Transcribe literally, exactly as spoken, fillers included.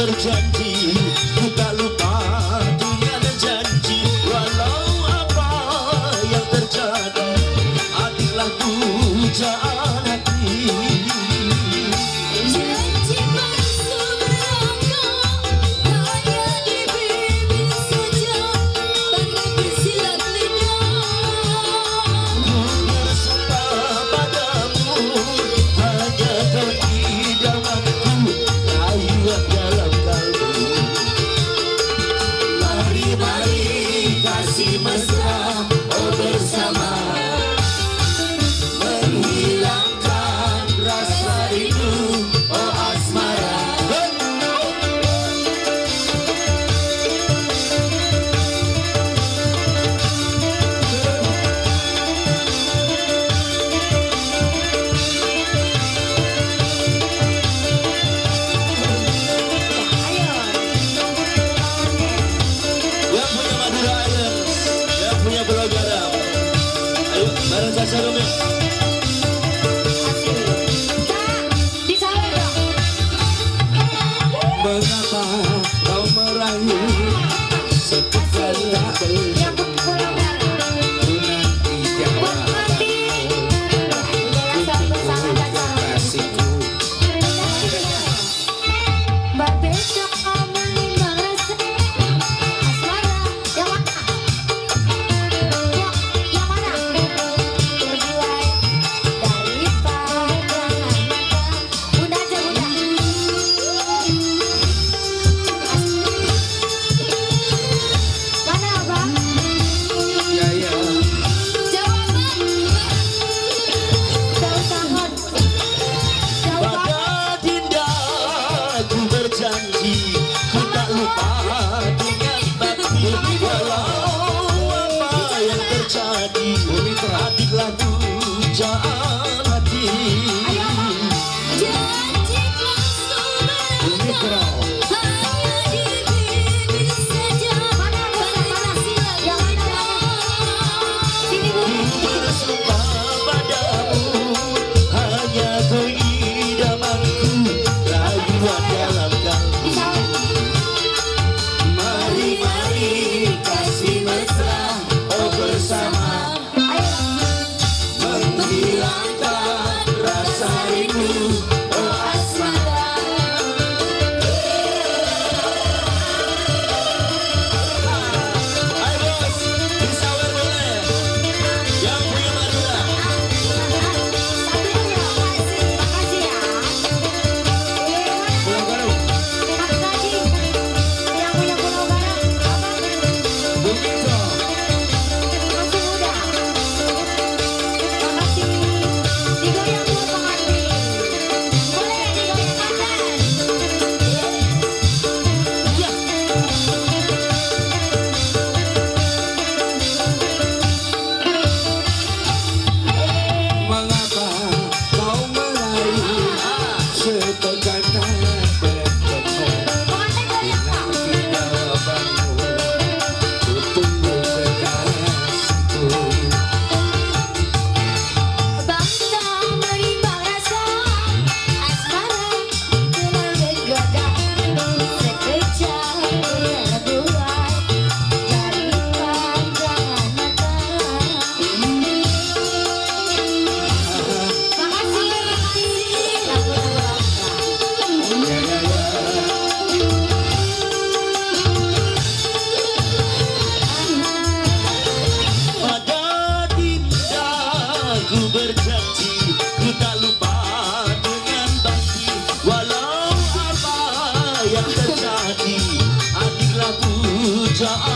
berjanji, ku tak lupa dengan janji. Walau apa yang terjadi, adiklah pujaan hati. Janji palsu belaka, hanya di bibir saja, tanpa bersilat lidah. Ku bersumpah padamu, hanya kau idamanku, rayuan dalam kalbu. Mari-mari kasih mesra, oh bersama, menghilangkan rasa rindu, oh asmara. Yang punya Madura Islands, yang punya Pulau Garam, ayo bareng Caca Rumit. Mengapa kau merayu setekan tak berjumpa? Ku nanti jawabanmu, kasihku. Mbak besok kamu nimbang rasa asmara. Yang mana? Yang mana? Berjuai dari pandangan mata. Bunda aja bunda. Mana abang? Ya ya. Jawaban. Jauh tahun. Jauh Pada banget. dinda ku berjanji, ku tak lupa dengan bakti. Walau apa yang terjadi, adiklah pujaan hati. Janji palsu belaka, hanya di bibir saja, tanpa bersilat lidah. Sini bu. Ku bersumpah padamu, hanya kau idamanku, rayuan dalam kalbu. Mari-mari kasih mesra, oh bersama, menghilangkan rasa rindu, oh asmara. Ayo bos, disawer boleh. Yang punya Madura. Makasih ya. Pulau Garam, Makasih. Yang punya Pulau Garam apa? Bung Minto. Masih muda. Makasih. Digoyang buat pengantin. Boleh ya digoyang pacar. Ya. Mengapa kau merayu setekan tak bertemu? Pengantin goyang pak. Nanti jawabanmu, ku tunggu kekasihku. Bangsa menimbang rasa asmara telah bergoda. Sekejap berbuai dari pandangan mata. Makasih. Pada dinda ku berjanji, ku tak lupa dengan bakti. Walau apa yang terjadi, adiklah pujaan